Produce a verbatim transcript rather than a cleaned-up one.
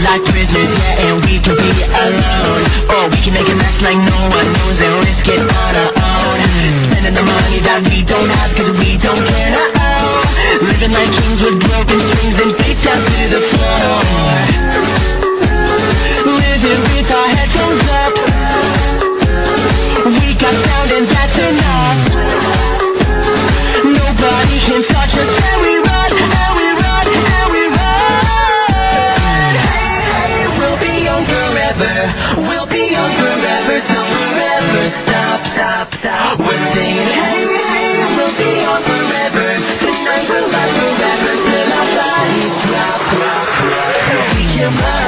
like prisoners, yeah, and we can be alone. Or we can make it last like no one knows and risk it on our own. Spending the money that we don't have cause we don't care, no. Living like kings with broken strings and face down to the floor. Living with our headphones up. We got sound and that's enough. Nobody can touch us and we run, and we run, and we run. Hey, hey, we'll be young forever. We'll be young forever till forever stop, stop, stop. We're singing hey, hey, we'll be young forever. Tonight we'll last forever till our bodies drop, drop, drop. We can run.